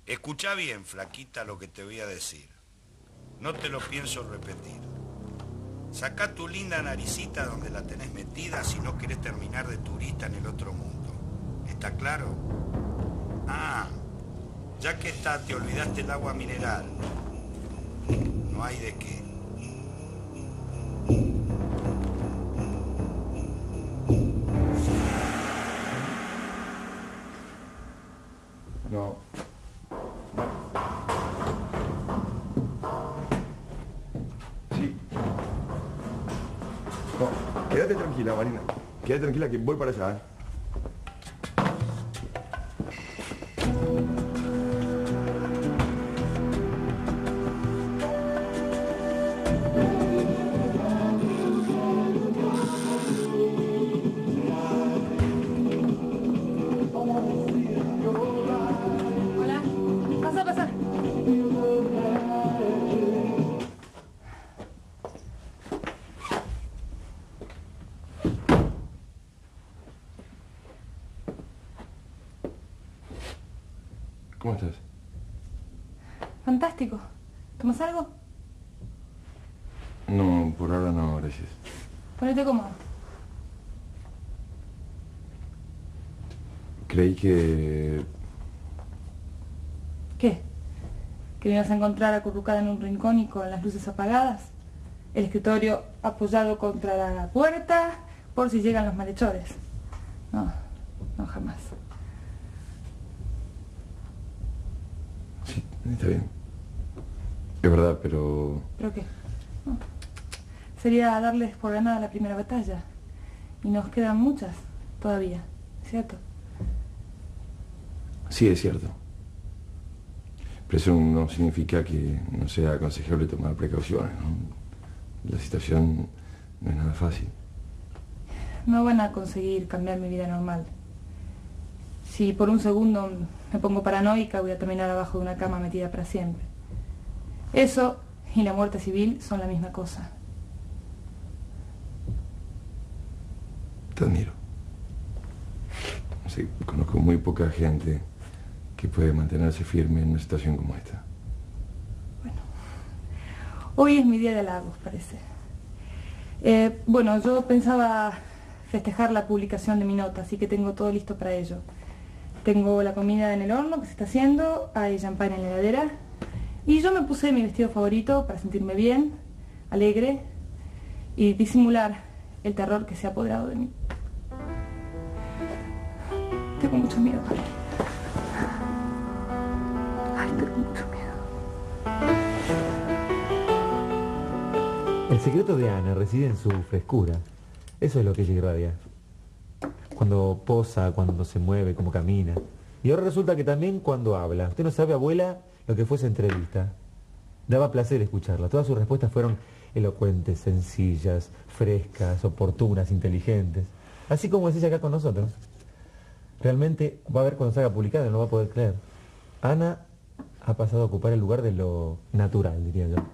Escuchá bien, flaquita, lo que te voy a decir. No te lo pienso repetir. Sacá tu linda naricita donde la tenés metida si no querés terminar de turista en el otro mundo. ¿Está claro? Ah, ya que está, te olvidaste el agua mineral. No hay de qué. No. Sí. No, quédate tranquila, Marina. Quédate tranquila que voy para allá, ¿eh? Hola. Pasa, pasa. ¿Cómo estás? Fantástico. ¿Tomas algo? No, por ahora no, gracias. Ponete cómodo. Creí que... ¿Qué? ¿Que me ibas a encontrar acurrucada en un rincón y con las luces apagadas? El escritorio apoyado contra la puerta por si llegan los malhechores. No, no jamás. Sí, está bien. Es verdad, pero... ¿Pero qué? No. Sería darles por ganada la primera batalla. Y nos quedan muchas todavía, ¿cierto? Sí, es cierto. Pero eso no significa que no sea aconsejable tomar precauciones, ¿no? La situación no es nada fácil. No van a conseguir cambiar mi vida normal. Si por un segundo me pongo paranoica, voy a terminar abajo de una cama metida para siempre. Eso y la muerte civil son la misma cosa. Te admiro. No sé, conozco muy poca gente que puede mantenerse firme en una situación como esta. Bueno, hoy es mi día de halagos, parece. Bueno, yo pensaba festejar la publicación de mi nota, así que tengo todo listo para ello. Tengo la comida en el horno que se está haciendo, hay champán en la heladera, y yo me puse mi vestido favorito para sentirme bien, alegre, y disimular el terror que se ha apoderado de mí. Tengo mucho miedo, Pablo. Ay, tengo mucho miedo. El secreto de Ana reside en su frescura. Eso es lo que ella irradia. Cuando posa, cuando se mueve, cómo camina. Y ahora resulta que también cuando habla. Usted no sabe, abuela, lo que fue esa entrevista. Daba placer escucharla. Todas sus respuestas fueron elocuentes, sencillas, frescas, oportunas, inteligentes. Así como es ella acá con nosotros. Realmente va a ver cuando se haga publicada, no va a poder creer. Ana ha pasado a ocupar el lugar de lo natural, diría yo.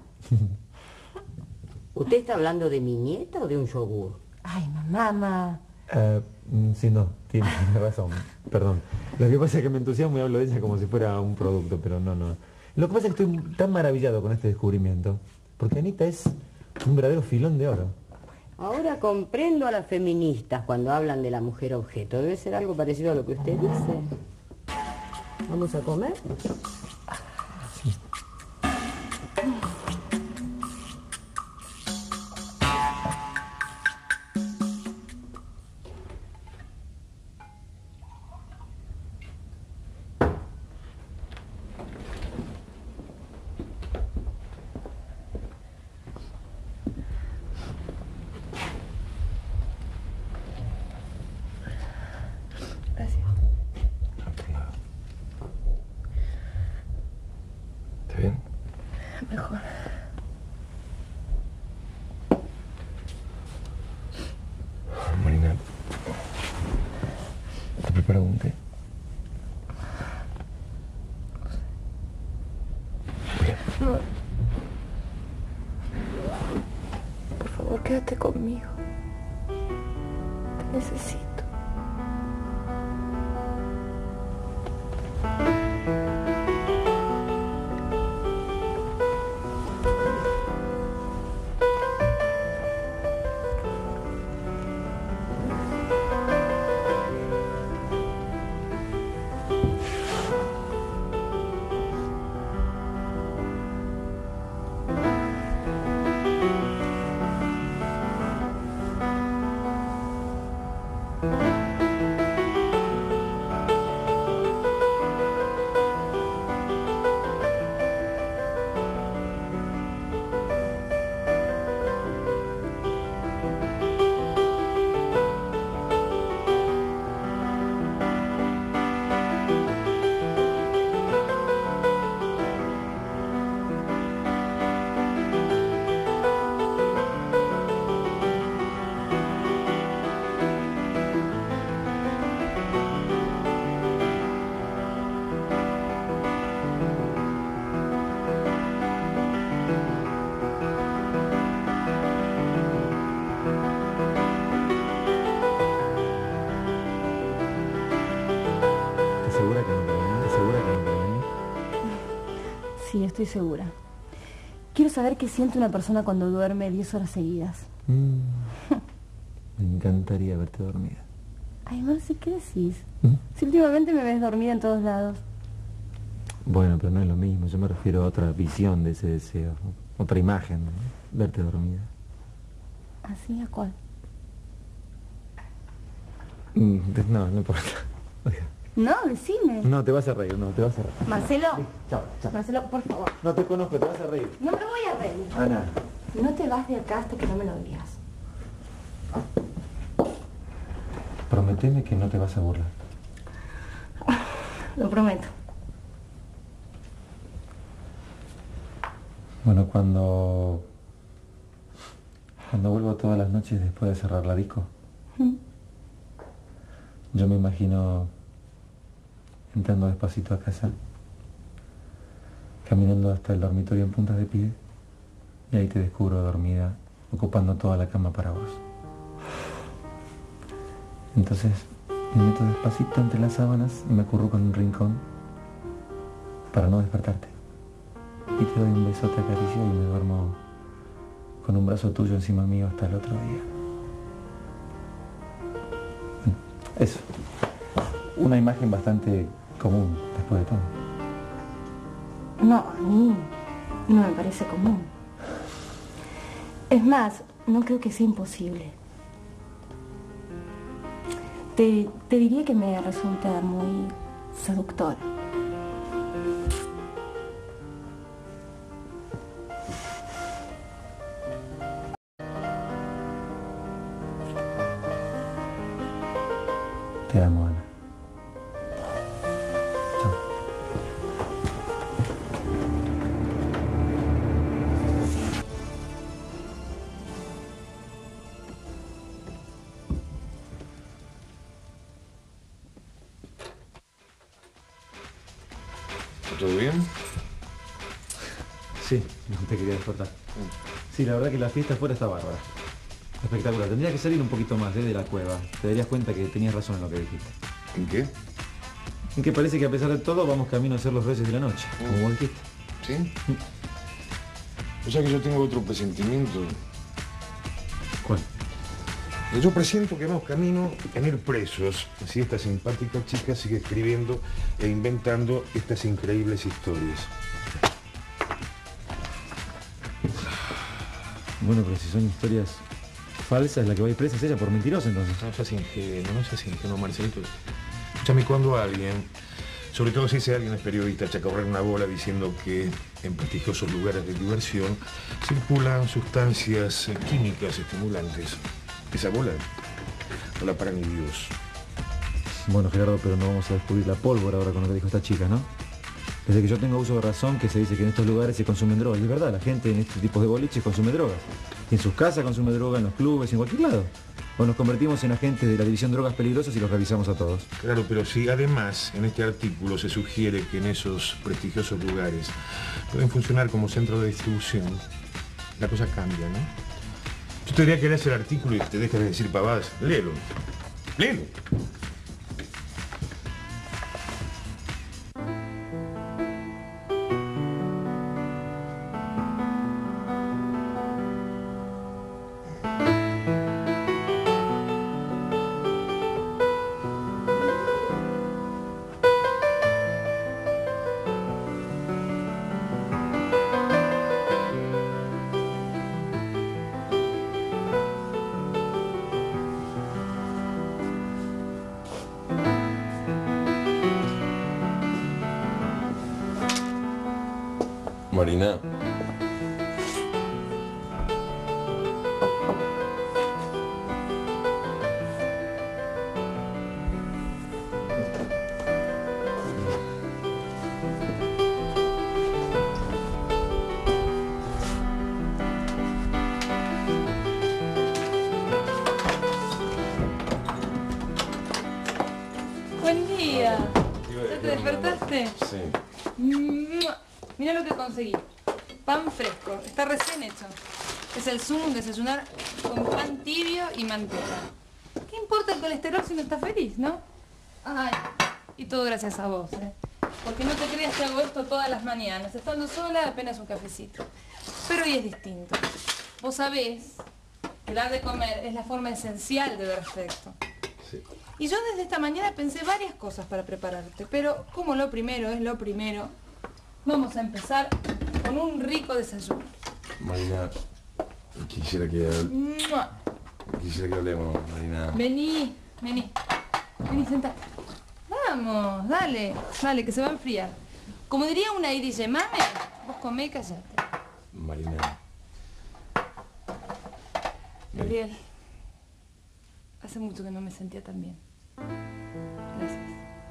¿Usted está hablando de mi nieta o de un yogur? Ay, mamá. Sí, no, tiene razón. Perdón. Lo que pasa es que me entusiasmo y hablo de ella como si fuera un producto, pero no. Lo que pasa es que estoy tan maravillado con este descubrimiento, porque Anita es un verdadero filón de oro. Ahora comprendo a las feministas cuando hablan de la mujer objeto. Debe ser algo parecido a lo que usted dice. ¿Vamos a comer? Gracias. ¿Está bien? Mejor. Marina, ¿te preparo un té? No. Por favor, quédate conmigo. Te necesito. Sí, estoy segura. Quiero saber qué siente una persona cuando duerme 10 horas seguidas. Me encantaría verte dormida. Ay, Marce, ¿qué decís? Si últimamente me ves dormida en todos lados. Bueno, pero no es lo mismo. Yo me refiero a otra visión de ese deseo. Otra imagen, ¿no? Verte dormida. ¿Así? ¿A cuál? No importa. No, decime. No, te vas a reír, no, te vas a reír. Marcelo. Sí, chao, chao. Marcelo, por favor. No te conozco, te vas a reír. No me voy a reír. Ana. No te vas de acá hasta que no me lo digas. Prometeme que no te vas a burlar. Lo prometo. Bueno, cuando vuelvo todas las noches después de cerrar la disco, yo me imagino entrando despacito a casa, caminando hasta el dormitorio en puntas de pie, y ahí te descubro dormida, ocupando toda la cama para vos. Entonces me meto despacito entre las sábanas y me acurruco en un rincón para no despertarte. Y te doy un beso, te acaricio y me duermo con un brazo tuyo encima mío hasta el otro día. Bueno, eso. Una imagen bastante común después de todo. No, a mí no me parece común. Es más, no creo que sea imposible. Te diría que me resulta muy seductora. Te amo, Ana. Chao. ¿Todo bien? Sí, no te quería despertar. Sí, la verdad que la fiesta afuera está bárbara. Espectacular. Tendría que salir un poquito más de la cueva. Te darías cuenta que tenías razón en lo que dijiste. ¿En qué? En que parece que a pesar de todo vamos camino a ser los reyes de la noche, como vos dijiste. ¿Sí? O sea que yo tengo otro presentimiento. ¿Cuál? Yo presiento que vamos camino en ir presos. Así esta simpática chica sigue escribiendo e inventando estas increíbles historias. Bueno, pero si son historias falsas, la que va a ir presa es ella por mentirosa, entonces. No seas ingenuo, Marcelito. Escúchame, cuando alguien, sobre todo si ese alguien es periodista, echa a correr una bola diciendo que en prestigiosos lugares de diversión circulan sustancias químicas estimulantes. Esa bola no la para ni Dios. Bueno, Gerardo, pero no vamos a descubrir la pólvora ahora con lo que dijo esta chica, ¿no? Desde que yo tengo uso de razón que se dice que en estos lugares se consumen drogas. Y es verdad, la gente en este tipo de boliches consume drogas. Y en sus casas consume drogas, en los clubes, en cualquier lado. O nos convertimos en agentes de la división drogas peligrosas y los revisamos a todos. Claro, pero si además en este artículo se sugiere que en esos prestigiosos lugares pueden funcionar como centro de distribución, la cosa cambia, ¿no? Yo te diría que leas el artículo y te dejes de decir pavadas. Léelo. Léelo. Marina. Buen día. ¿Ya te despertaste? Sí. Mira lo que conseguí. Pan fresco. Está recién hecho. Es el zoom desayunar con pan tibio y manteca. ¿Qué importa el colesterol si no estás feliz, no? Ay, y todo gracias a vos, ¿eh? porque no te creas que hago esto todas las mañanas. Estando sola, apenas un cafecito. Pero hoy es distinto. Vos sabés que dar de comer es la forma esencial de ver afecto. Sí. Y yo desde esta mañana pensé varias cosas para prepararte, pero como lo primero es lo primero, vamos a empezar con un rico desayuno. Marina, quisiera que hablemos, Marina. Vení, sentate. Vamos, dale, que se va a enfriar. Como diría una iriche mame, vos comé y callate. Marina. Gabriel, hace mucho que no me sentía tan bien. Gracias.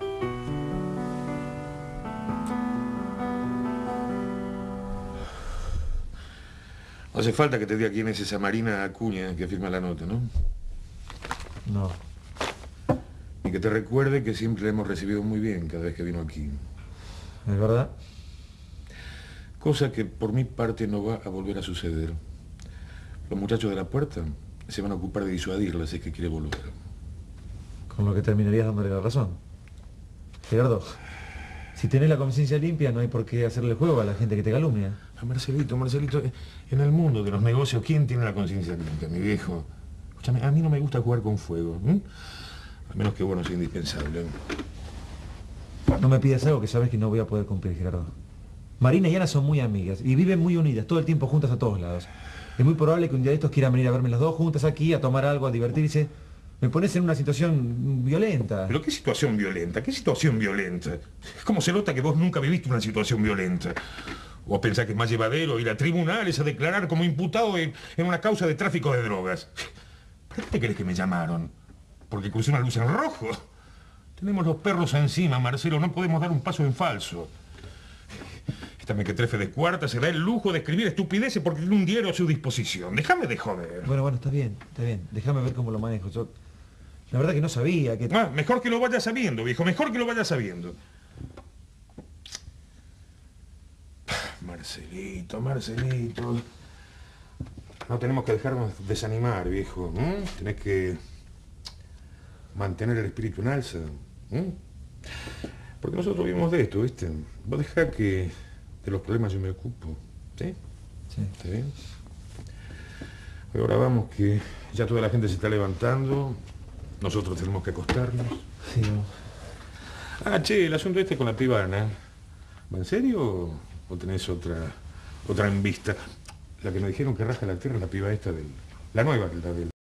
No hace falta que te diga quién es esa Marina Acuña que firma la nota, ¿no? No. Y que te recuerde que siempre la hemos recibido muy bien cada vez que vino aquí. ¿Es verdad? Cosa que por mi parte no va a volver a suceder. Los muchachos de la puerta se van a ocupar de disuadirla si es que quiere volver. Con lo que terminarías dándole la razón. Gerardo, si tenés la conciencia limpia no hay por qué hacerle juego a la gente que te calumnia. Marcelito, en el mundo de los negocios, ¿quién tiene la conciencia limpia, mi viejo? Escúchame, a mí no me gusta jugar con fuego, ¿eh? A menos que, bueno, sea indispensable. No me pidas algo que sabes que no voy a poder cumplir, Gerardo. Marina y Ana son muy amigas y viven muy unidas, todo el tiempo juntas a todos lados. Es muy probable que un día de estos quieran venir a verme las dos juntas aquí, a tomar algo, a divertirse. Me pones en una situación violenta. ¿Pero qué situación violenta? ¿Qué situación violenta? ¿Cómo se nota que vos nunca viviste una situación violenta? ¿O pensás que es más llevadero ir a tribunales a declarar como imputado en una causa de tráfico de drogas? ¿Para qué te crees que me llamaron? ¿Porque crucé una luz en rojo? Tenemos los perros encima, Marcelo, no podemos dar un paso en falso. Esta mequetrefe de cuarta se da el lujo de escribir estupideces porque tiene un diario a su disposición. Déjame de joder. Bueno, está bien. Déjame ver cómo lo manejo. Yo, la verdad que no sabía que... Mejor que lo vayas sabiendo, viejo, mejor que lo vayas sabiendo. Marcelito. No tenemos que dejarnos desanimar, viejo. Tenés que mantener el espíritu en alza. Porque nosotros vivimos de esto, ¿viste? Vos dejá que de los problemas yo me ocupo. ¿Sí? Sí. ¿Está bien? Ahora vamos, que ya toda la gente se está levantando. Nosotros tenemos que acostarnos. Sí. Che, el asunto con la piba Ana. ¿Va en serio o tenés otra en vista? La que nos dijeron que raja la tierra es la piba esta la nueva, la del